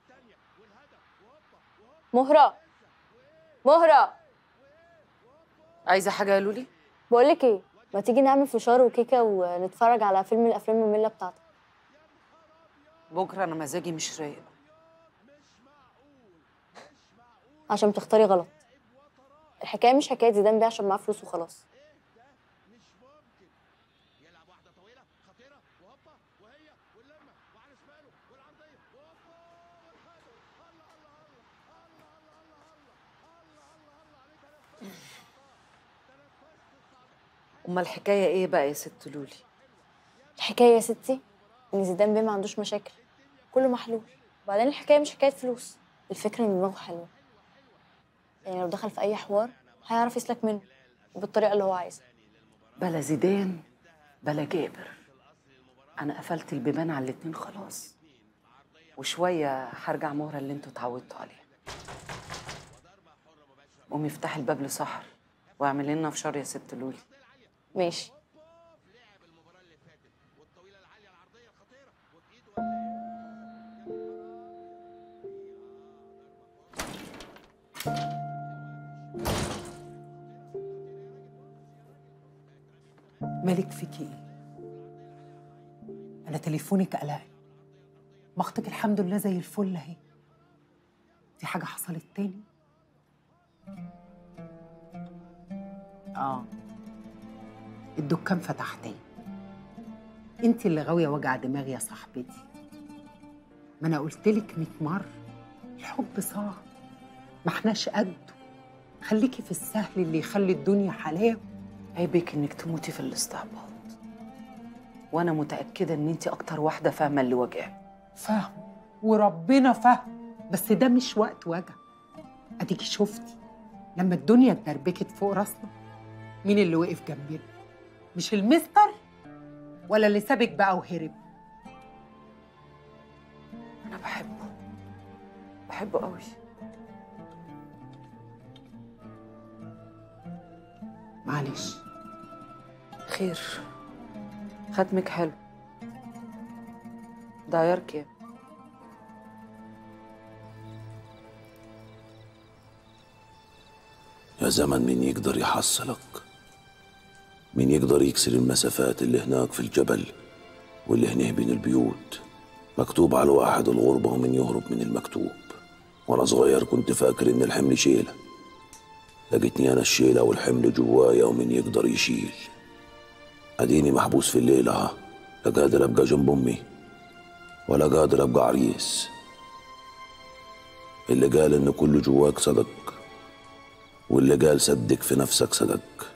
مهرة، مهرة، عايزه حاجه يا لولي؟ بقولك ايه، ما تيجي نعمل فشار وكيكه ونتفرج على فيلم من الافلام الممله بتاعتك؟ بكره انا مزاجي مش رايق. عشان بتختاري غلط. الحكايه مش حكايه زيدان بيه عشان معاه فلوس وخلاص. امال الحكايه ايه بقى يا ست لولي؟ الحكايه يا ستي ان زيدان بيه ما عندوش مشاكل، كله محلول. وبعدين الحكايه مش حكايه فلوس، الفكره ان دماغه حلوه. يعني لو دخل في اي حوار هيعرف يسلك منه وبالطريقه اللي هو عايزها. بلا زيدان بلا جابر، انا قفلت البيبان على الاتنين خلاص، وشويه هرجع مهره اللي انتوا اتعودتوا عليها. قومي افتحي الباب لسحر واعملي لنا فشار يا ست لولي. ماشي. مالك فيكي ايه؟ انا تليفونك قلقني. مختك الحمد لله زي الفل اهي. دي حاجه حصلت تاني؟ الدكان فتح تاني. انت اللي غاويه وجع دماغ يا صاحبتي. ما انا قلتلك 100 مره الحب صعب، ما احناش قده. خليكي في السهل اللي يخلي الدنيا حلاوه. عيبك انك تموتي في الاستعباط، وانا متاكده ان انت اكتر واحده فاهمه اللي واجعك. فاهم وربنا فاهم، بس ده مش وقت وجع. اديكي شفتي لما الدنيا اتدربكت فوق راسنا مين اللي وقف جنبنا؟ مش المستر ولا اللي سابك بقى وهرب؟ انا بحبه قوي. معلش. خير، ختمك حلو. ده عيار كام؟ يا زمن مين يقدر يحصلك؟ مين يقدر يكسر المسافات اللي هناك في الجبل واللي هنا بين البيوت؟ مكتوب على الواحد الغربة ومن يهرب من المكتوب. وانا صغير كنت فاكر ان الحمل شيلة، لقيتني انا الشيلة والحمل جوايا ومن يقدر يشيل. اديني محبوس في الليلة ها، لا قادر ابقى جنب امي ولا قادر ابقى عريس. اللي قال ان كل جواك صدق، واللي قال صدق في نفسك صدق.